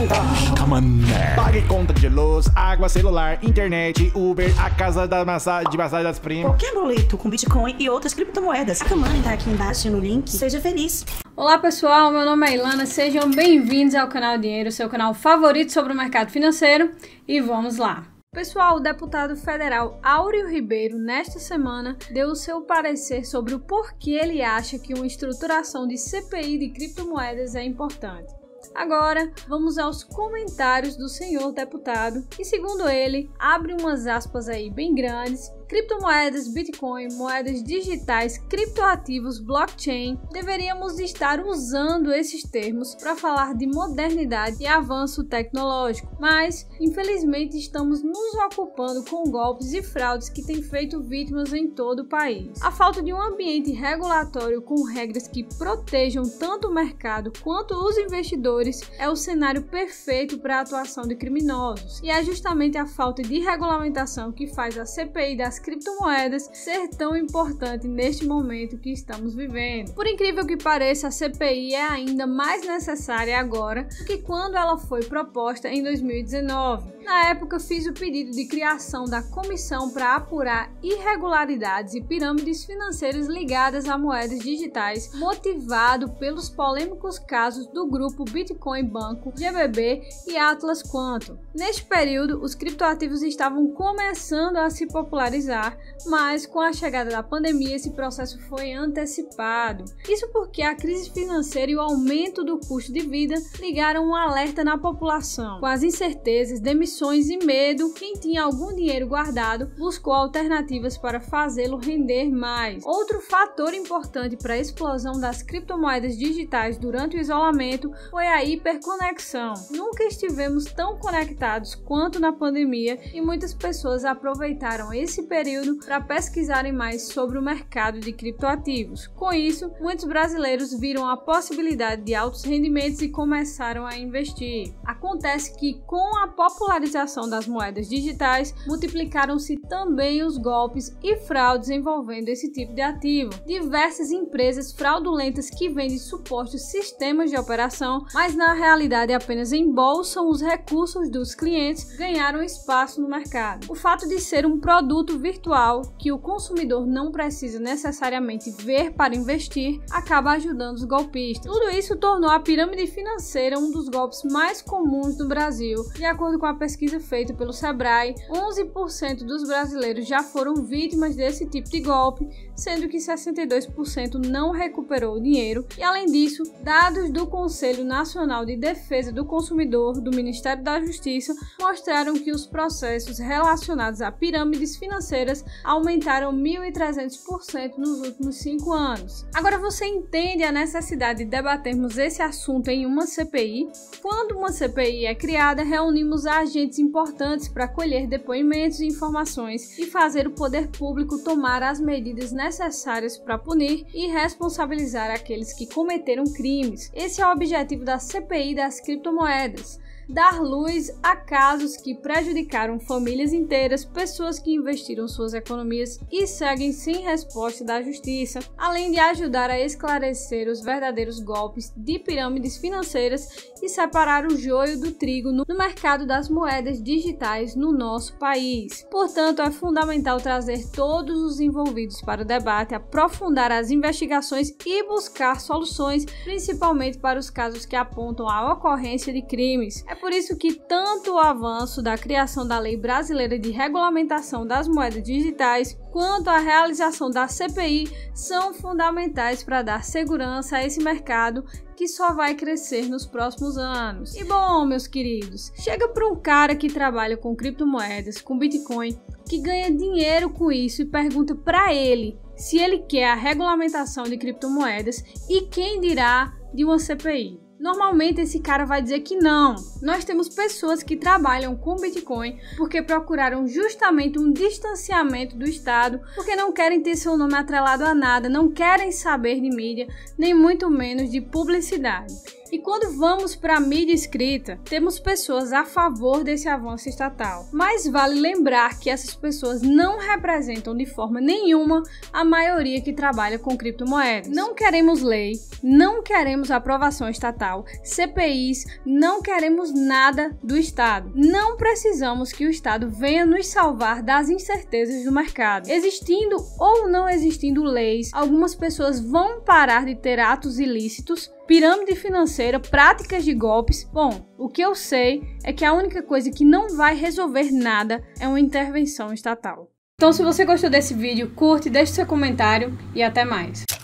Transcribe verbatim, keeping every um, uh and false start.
Pague conta de luz, água, celular, internet, Uber, a casa da massagem, de massagem das primas. Qualquer boleto com Bitcoin e outras criptomoedas. A Money tá aqui embaixo no link. Seja feliz. Olá pessoal, meu nome é Ilana, sejam bem-vindos ao canal Dinheiro, seu canal favorito sobre o mercado financeiro, e vamos lá. Pessoal, o deputado federal Áureo Ribeiro, nesta semana, deu o seu parecer sobre o porquê ele acha que uma estruturação de C P I de criptomoedas é importante. Agora, vamos aos comentários do senhor deputado, que segundo ele, abre umas aspas aí bem grandes, criptomoedas, Bitcoin, moedas digitais, criptoativos, blockchain, deveríamos estar usando esses termos para falar de modernidade e avanço tecnológico, mas infelizmente estamos nos ocupando com golpes e fraudes que têm feito vítimas em todo o país. A falta de um ambiente regulatório com regras que protejam tanto o mercado quanto os investidores é o cenário perfeito para a atuação de criminosos, e é justamente a falta de regulamentação que faz a C P I das criptomoedas ser tão importante neste momento que estamos vivendo. Por incrível que pareça, a C P I é ainda mais necessária agora do que quando ela foi proposta em dois mil e dezenove. Na época, fiz o pedido de criação da comissão para apurar irregularidades e pirâmides financeiras ligadas a moedas digitais, motivado pelos polêmicos casos do grupo Bitcoin Banco, G B B e Atlas Quantum. Neste período, os criptoativos estavam começando a se popularizar, mas com a chegada da pandemia esse processo foi antecipado. Isso porque a crise financeira e o aumento do custo de vida ligaram um alerta na população. Com as incertezas, demissões e medo, quem tinha algum dinheiro guardado buscou alternativas para fazê-lo render mais. Outro fator importante para a explosão das criptomoedas digitais durante o isolamento foi a hiperconexão. Nunca estivemos tão conectados quanto na pandemia e muitas pessoas aproveitaram esse período para pesquisarem mais sobre o mercado de criptoativos. Com isso, muitos brasileiros viram a possibilidade de altos rendimentos e começaram a investir. Acontece que, com a popularização das moedas digitais, multiplicaram-se também os golpes e fraudes envolvendo esse tipo de ativo. Diversas empresas fraudulentas que vendem supostos sistemas de operação, mas na realidade apenas embolsam os recursos dos clientes, ganharam espaço no mercado. O fato de ser um produto virtual que o consumidor não precisa necessariamente ver para investir acaba ajudando os golpistas. Tudo isso tornou a pirâmide financeira um dos golpes mais comuns no Brasil. De acordo com a pesquisa feita pelo Sebrae, onze por cento dos brasileiros já foram vítimas desse tipo de golpe, sendo que sessenta e dois por cento não recuperou o dinheiro. E além disso, dados do Conselho Nacional de Defesa do Consumidor do Ministério da Justiça mostraram que os processos relacionados a pirâmides financeiras aumentaram mil e trezentos por cento nos últimos cinco anos. Agora você entende a necessidade de debatermos esse assunto em uma C P I? Quando uma C P I é criada, reunimos agentes importantes para colher depoimentos e informações e fazer o poder público tomar as medidas necessárias para punir e responsabilizar aqueles que cometeram crimes. Esse é o objetivo da C P I das criptomoedas. Dar luz a casos que prejudicaram famílias inteiras, pessoas que investiram suas economias e seguem sem resposta da justiça, além de ajudar a esclarecer os verdadeiros golpes de pirâmides financeiras e separar o joio do trigo no mercado das moedas digitais no nosso país. Portanto, é fundamental trazer todos os envolvidos para o debate, aprofundar as investigações e buscar soluções, principalmente para os casos que apontam a ocorrência de crimes. É por isso que tanto o avanço da criação da Lei Brasileira de Regulamentação das Moedas Digitais, quanto a realização da C P I são fundamentais para dar segurança a esse mercado que só vai crescer nos próximos anos. E bom, meus queridos, chega para um cara que trabalha com criptomoedas, com Bitcoin, que ganha dinheiro com isso e pergunta para ele se ele quer a regulamentação de criptomoedas e quem dirá de uma C P I. Normalmente esse cara vai dizer que não. Nós temos pessoas que trabalham com Bitcoin porque procuraram justamente um distanciamento do Estado, porque não querem ter seu nome atrelado a nada, não querem saber de mídia, nem muito menos de publicidade. E quando vamos para a mídia escrita, temos pessoas a favor desse avanço estatal. Mas vale lembrar que essas pessoas não representam de forma nenhuma a maioria que trabalha com criptomoedas. Não queremos lei, não queremos aprovação estatal, C P Is, não queremos nada do Estado. Não precisamos que o Estado venha nos salvar das incertezas do mercado. Existindo ou não existindo leis, algumas pessoas vão parar de ter atos ilícitos, pirâmide financeira, práticas de golpes. Bom, o que eu sei é que a única coisa que não vai resolver nada é uma intervenção estatal. Então, se você gostou desse vídeo, curte, deixe seu comentário e até mais.